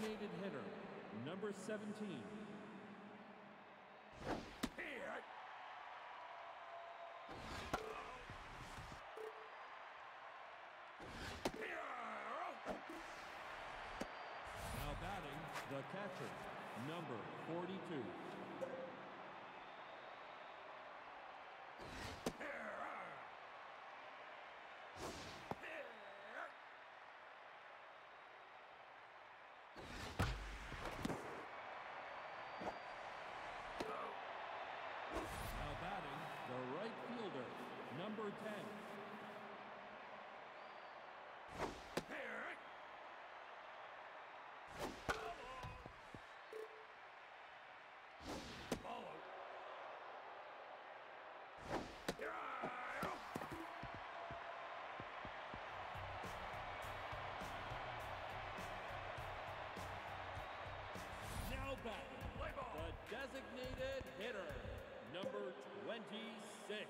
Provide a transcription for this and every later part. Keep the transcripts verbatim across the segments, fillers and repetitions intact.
designated hitter, number seventeen. Now batting, the catcher, number forty-two. Now batting, the right fielder, number ten. Now batting, the designated hitter, number twenty-six.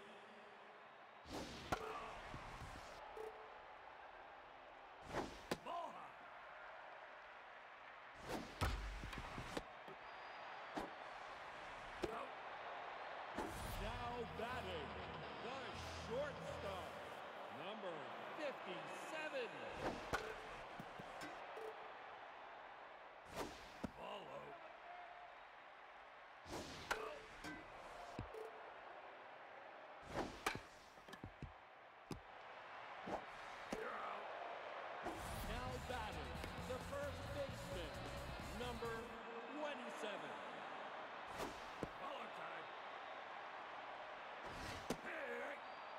Now batting, the shortstop, number fifty-seven. Follow. You're out. Now batting, the first baseman, number twenty-seven. Follow time. Hey!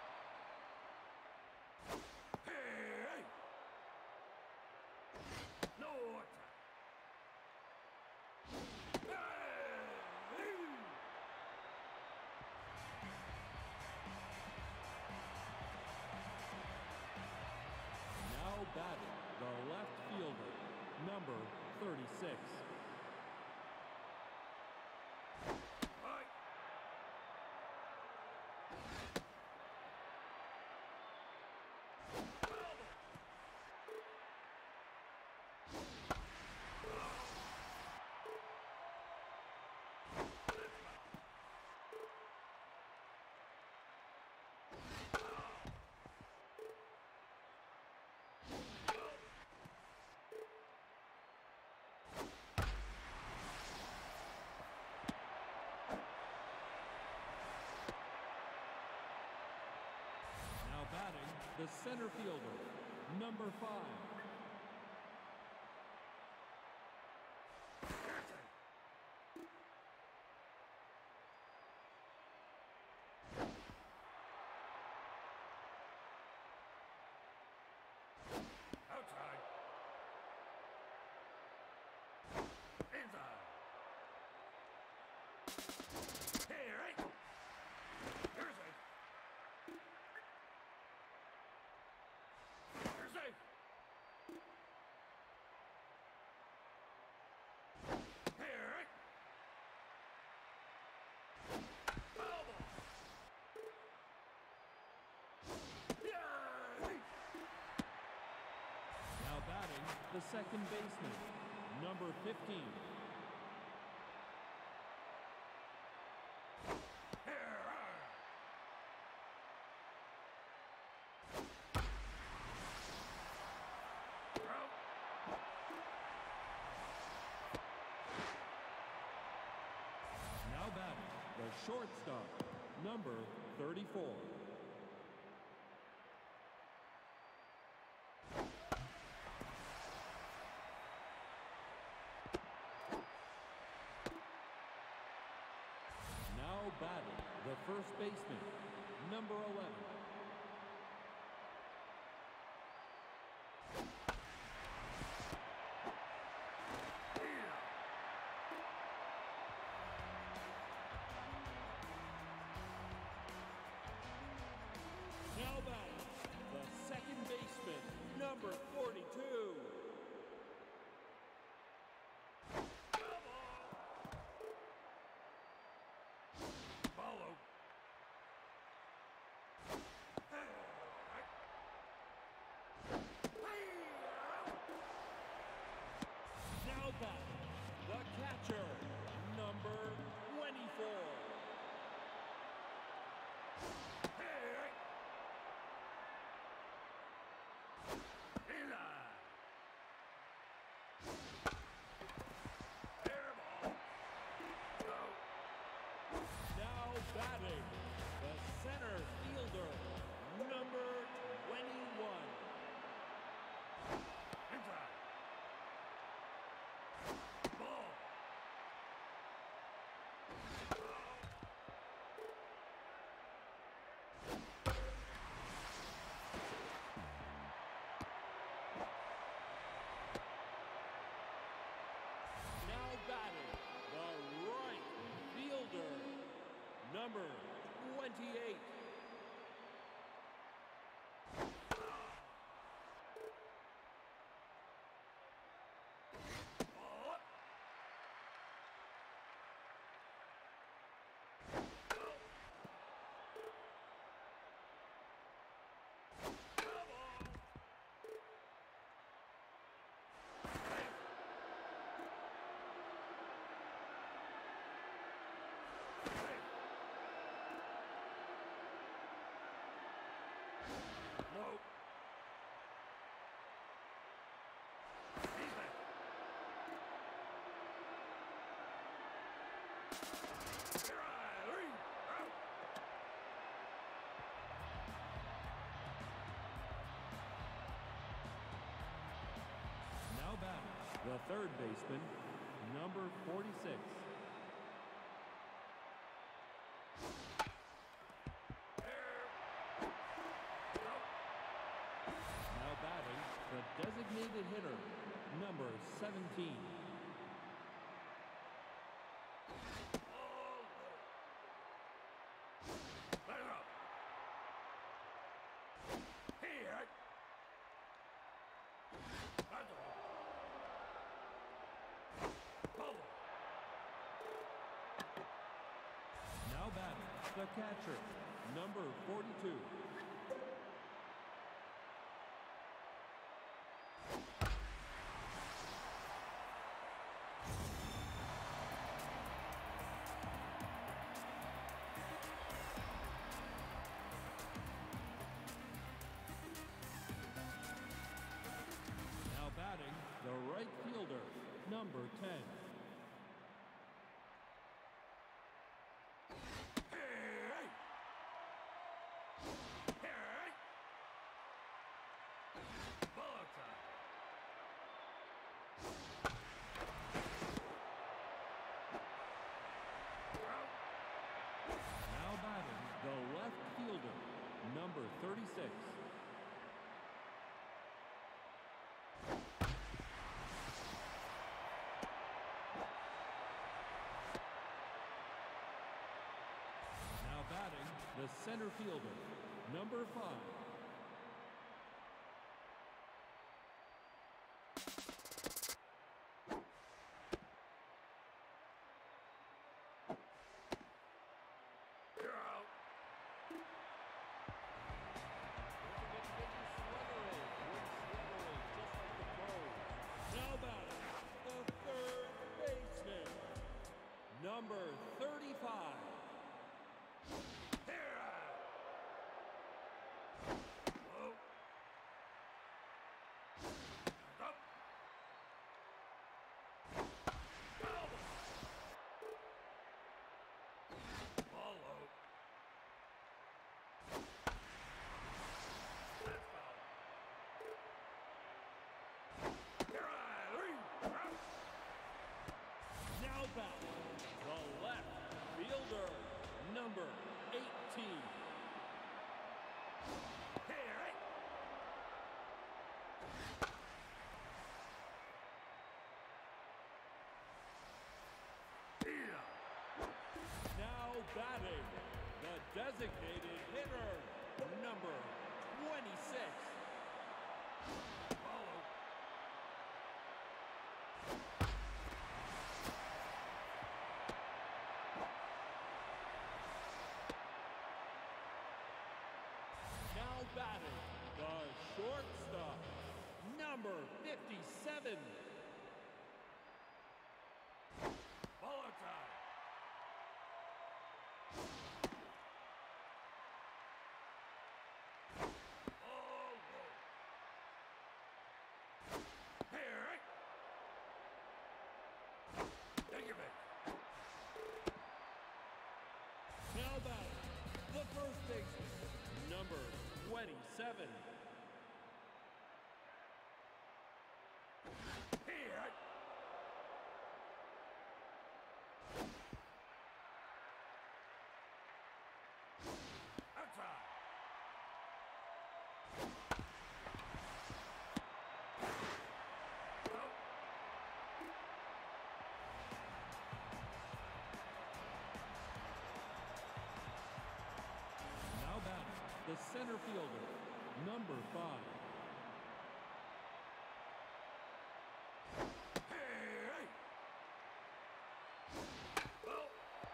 Hey! No time. Now batting, the left fielder, number thirty-six. Right. Now batting, the center fielder, number five. Outside. Inside. Hey, right. You're safe. You're safe. Hey, right. Foul ball. Yeah. Now batting, the second baseman, number fifteen. Now batting, the shortstop, number thirty-four. Now batting, the first baseman, number eleven. Now batting, the second baseman, number forty-two. Follow. bat, the catcher, number twenty-four. Hey! Hila! Air ball! Go! Now batting, the center fielder, number twenty-one. Inside! Ball! Now batting, the right fielder, number twenty-eight. Ball up! Nope. Defense. Here I three. Out. Now batting, the third baseman, number forty-six. Now batting, the designated hitter, number seventeen. Let it up. Here. That's all. Bubble. Now batting, the catcher, number forty-two. Now batting, the right fielder, number ten. Hey. Hey. Ball outside. Out. Now batting, the left fielder, number thirty-six. Now batting, the center fielder, number five. You're out. Now batting, the third baseman, number thirty-five. Here. Whoa. Up. Ball. Ball low. That's foul. Here I three. Out. Now batting, the left fielder, number eighteen. Here. Yeah. Now batting, the designated hitter, number twenty-six. Follow. Now batting, the shortstop, number fifty-seven. batting, the first baseman, number twenty-seven. Here. Outside. Now batting, the center fielder, number five. Hey. Well.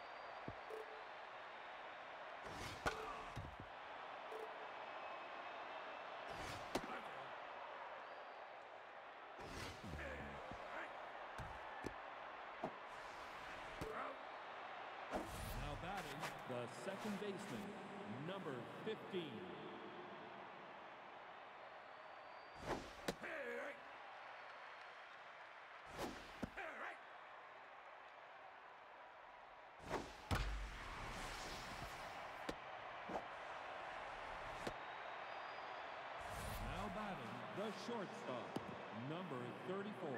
Now batting, the second baseman, number fifteen. Now batting, the shortstop, number thirty-four.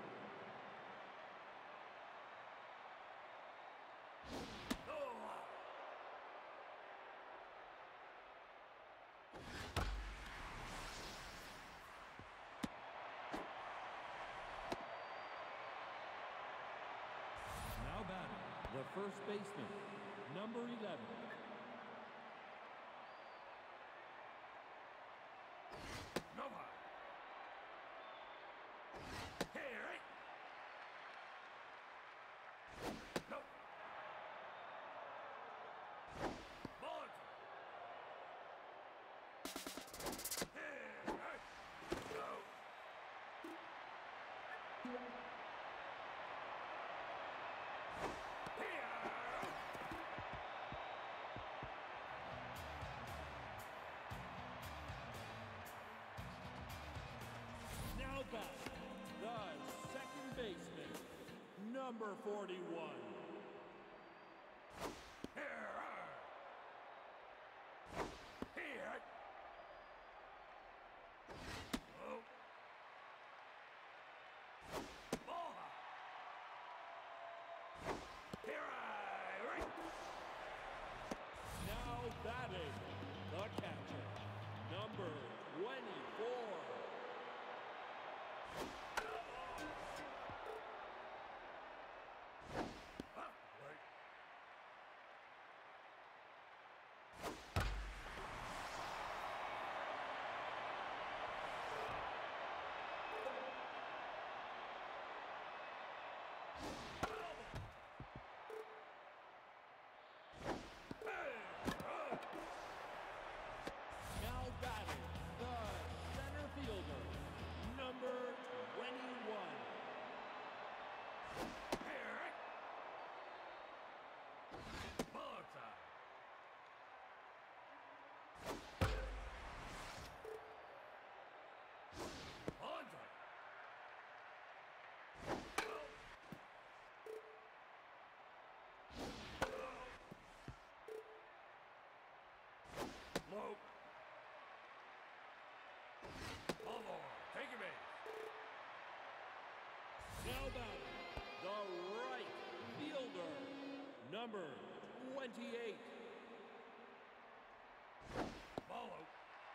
Now batting, the first baseman, number eleven. Nova. Here. No. Bullet. Here. No. Now batting, the second baseman, number forty-one. Here. Here. Oh. Ball. Here I. Now batting, the catcher, number twenty-four. Now batting, the center fielder, number twenty-one. Here. Ball time. On time. Low. Ball on. Take your base. Now batting, the right fielder, number twenty-eight. Follow.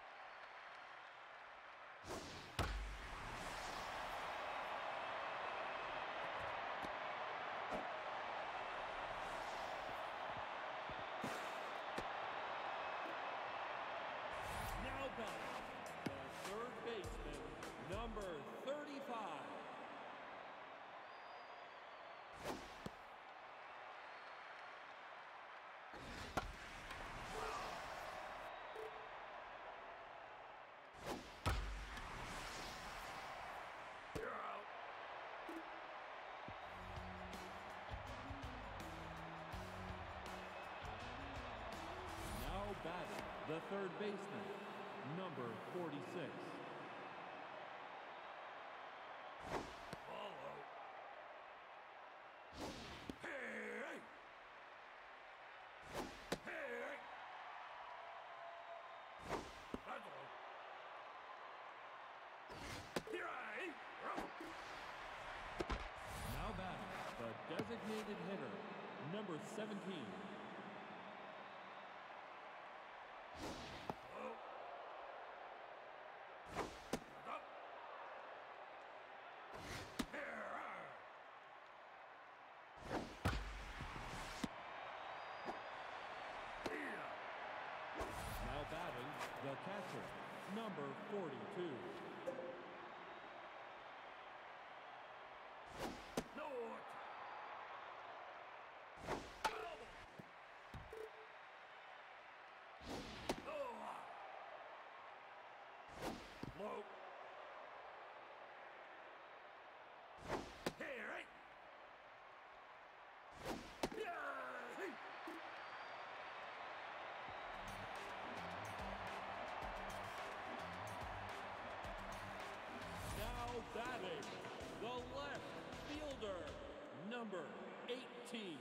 Now batting, the third baseman, number thirty-five. You're out. Now batting, the third baseman, number forty-six. Follow. Hey. Hey. designated hitter, number seventeen. Oh. Up. Here. Yeah. Now batting, the catcher, number forty-two. No. Low. Here, right? Yeah. Hey. Now batting, the left fielder, number eighteen.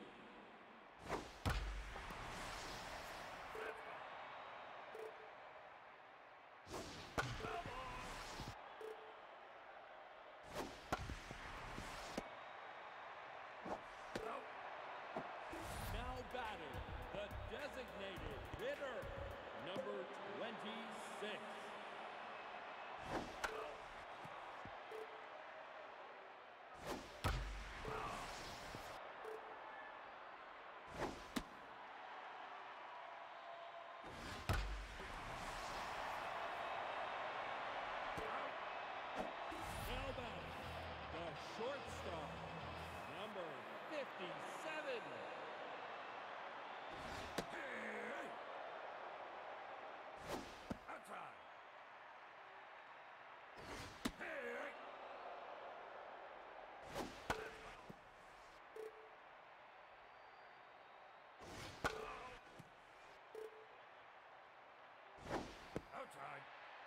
Now batting, the designated hitter, number twenty-six. Now batting, the shortstop, number fifty-seven. Hey. Outside. Hey. Outside.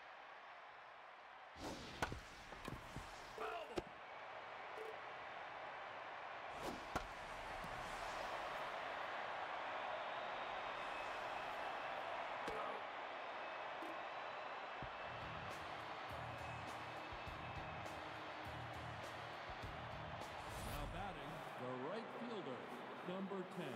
Foul. Now batting, the right fielder, number ten.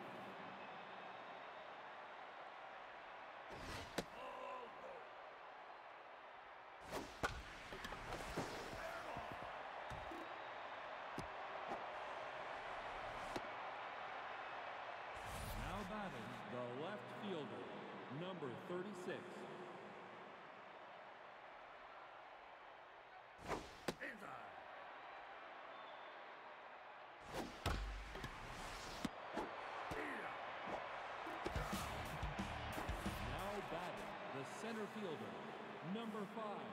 Now batting, the left fielder, number thirty-six. Inside. Yeah. Now batting, the center fielder, number five.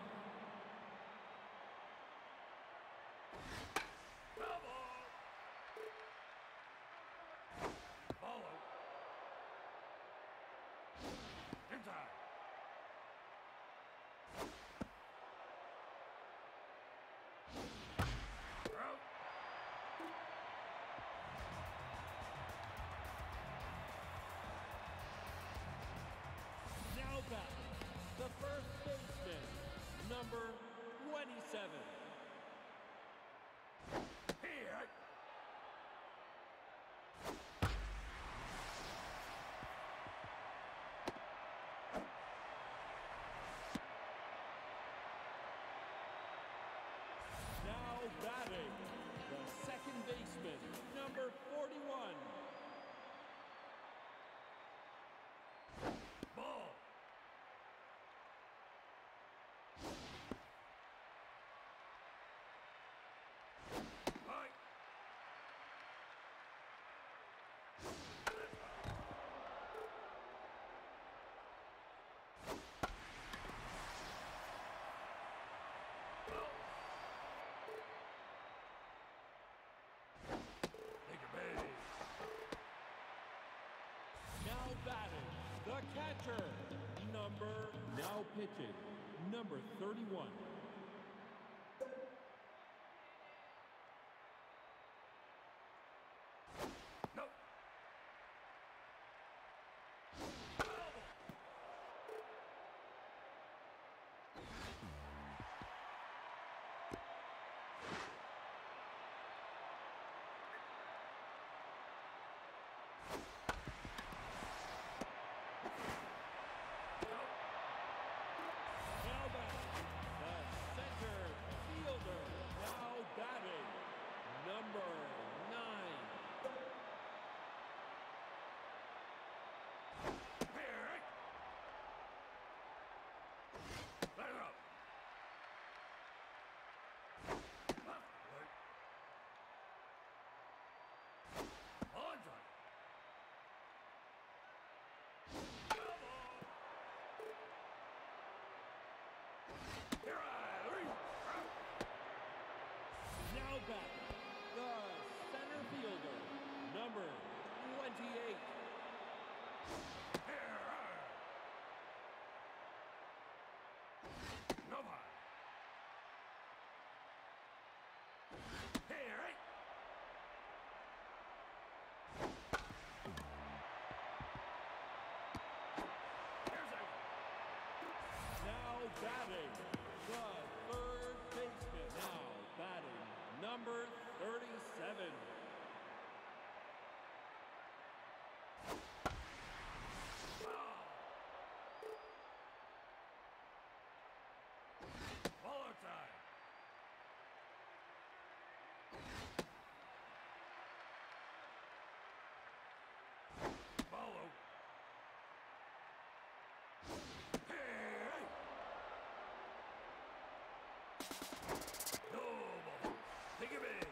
Foul ball. Follow. Inside. Out. Now batting, the first baseman, number twenty-seven. Here. Now batting, the second baseman, number forty-one. Ball. Right. Take a base. Now batting, the catcher, number, now pitching, number thirty-one. No. batting, the center fielder, number twenty-eight. Here, no one. Here, here's a Now batting, the third baseman. Now batting, number thirty-seven. follow time. Follow. Hey! No ball. Take a base.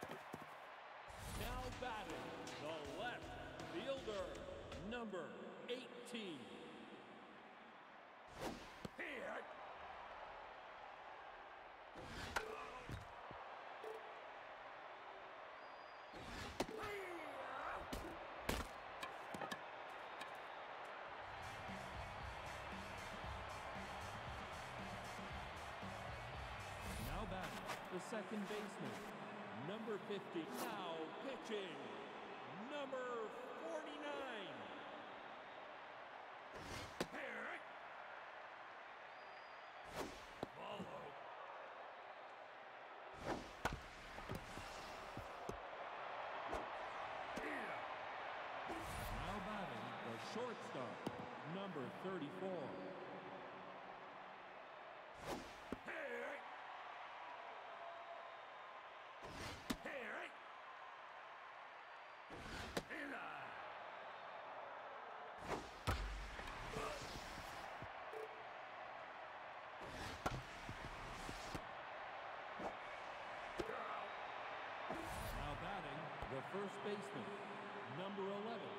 Now batting, the left fielder, number eighteen. Here. Now batting, the second baseman, number fifty. Now pitching, number forty-nine. Here. Follow. Here. Now batting, the shortstop, number thirty-four. Here. Here. In line. Now batting, the first baseman, number eleven.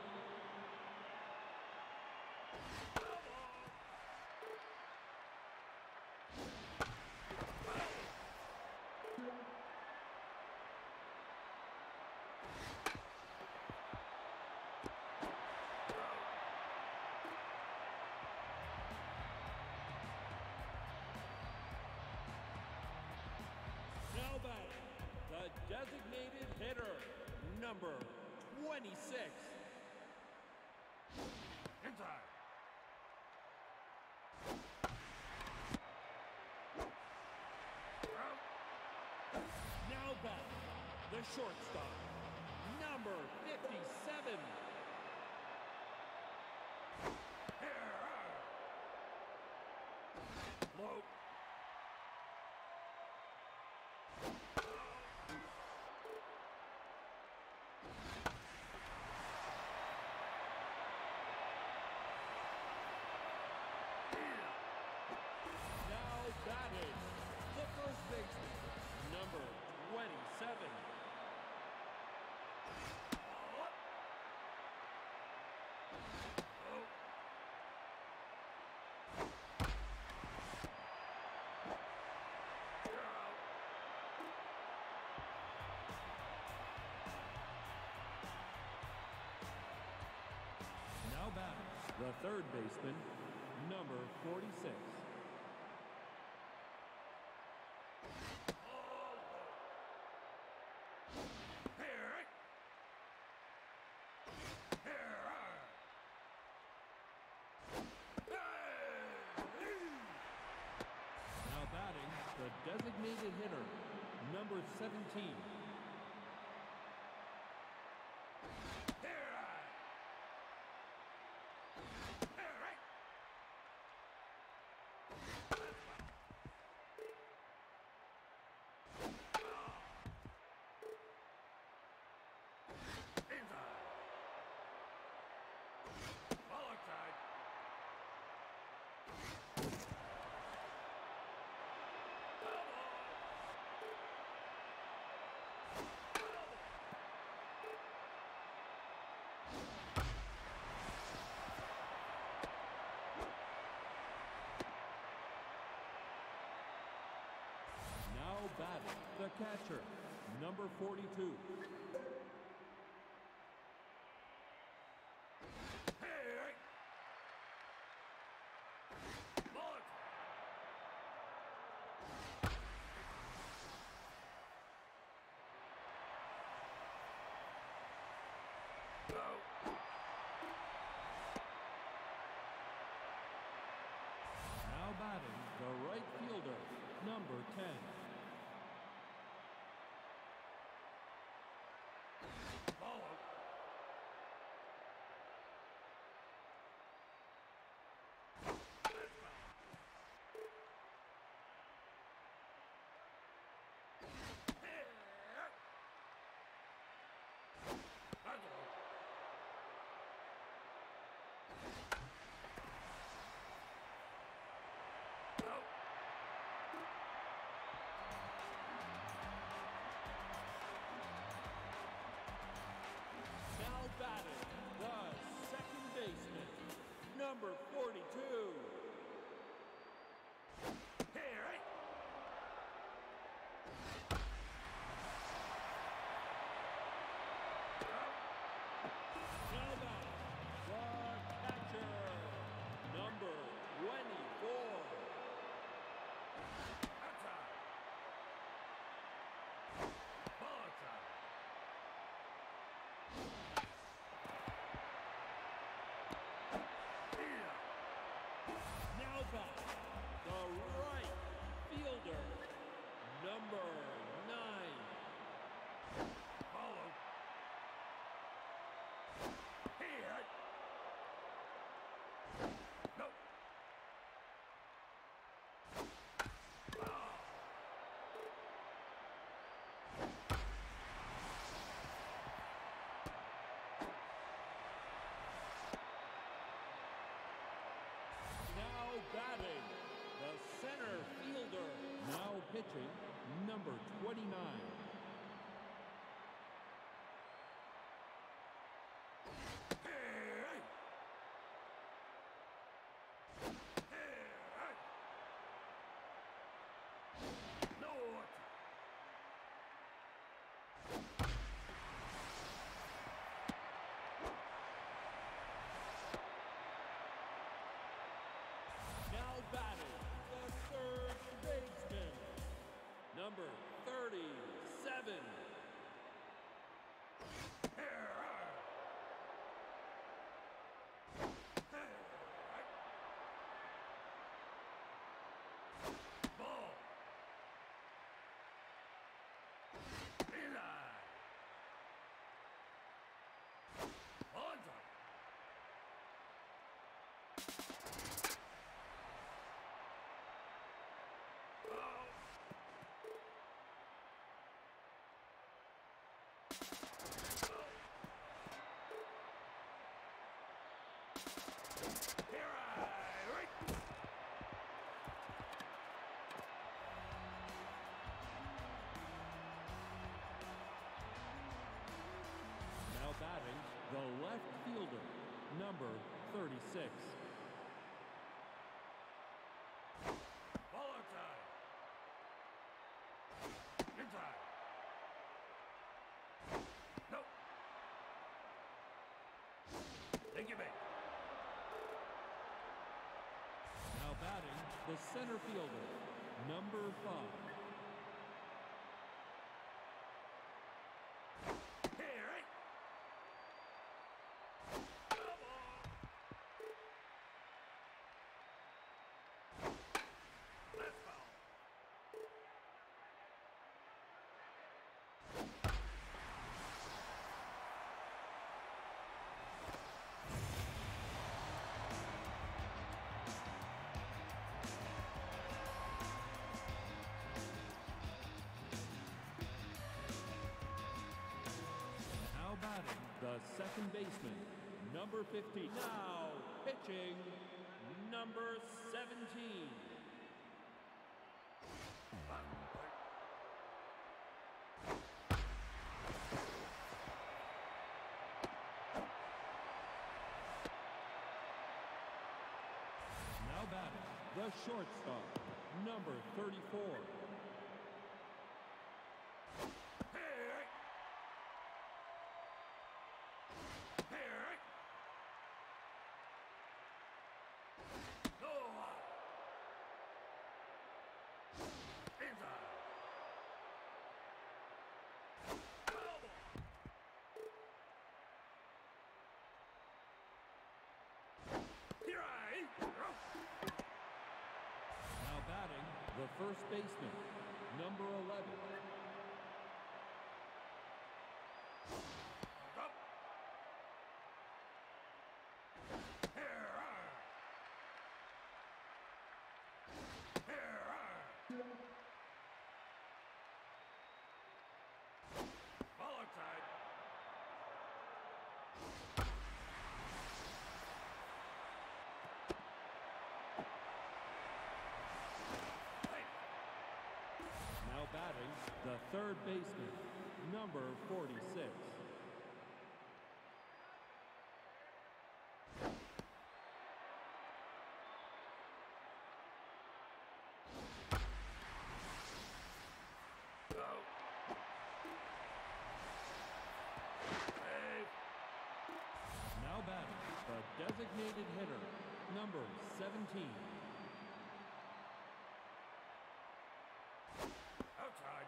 Now batting, the designated hitter, number twenty-six. Inside. Out. Now batting, the shortstop, number fifty-seven. Here. Low. Now batting, the first baseman, number twenty-seven. Oh. You're out. Now batting, the third baseman, number forty-six. Here. Here. Hey! Now batting, the designated hitter, number seventeen. Here. Here. Inside. Follow side. The catcher, number forty-two. Hey! Bullet! Oh. Now batting, the right fielder, number ten. Follow. That's foul. Hey! That's all. Out. Now batting, the second baseman, number forty-two. Hey, right. Now batting, the catcher, number twenty-four. Outside. Ball outside. Yeah. Now batting, the right fielder, number nine. Follow. Hey, right. No. Oh. Now batting, the center fielder. Now pitching, number twenty-nine. Hey, right. Hey, right. No. Now batting, the third baseman, number thirty-seven. Hey, right. Hey, right. Ball. Inside. Onside. Oh. Here I right. Now batting, the left fielder, number thirty-six. Ball outside. Inside. Nope. Take it back. Now batting, the center fielder, number five. Hey, right. Come on. That's foul. Now batting, the second baseman, number fifty. Now pitching, number seventeen. Now batting, the shortstop, number thirty-four. The first baseman, number eleven. Up. Here. Here. Ball outside. Hey. Now batting, the third baseman, number forty-six. Go. Hey. Now batting, the designated hitter, number seventeen. Outside.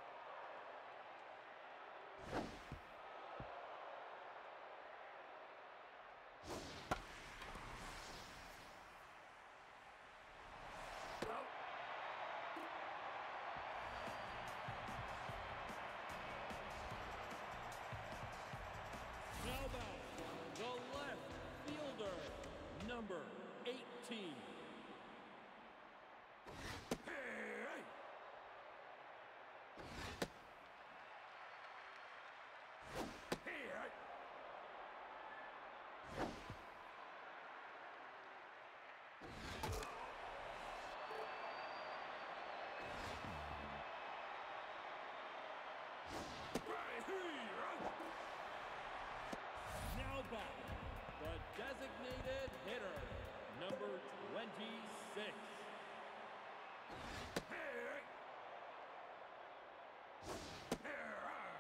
Out. Now batting, the left fielder, number eighteen. Hey. Here. Right here. Now batting, the designated hitter, number twenty-six. Here. Here.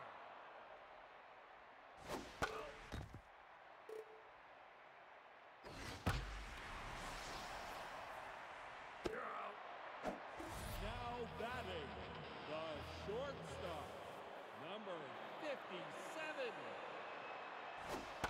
You're out. Now batting, the shortstop, number fifty-seven.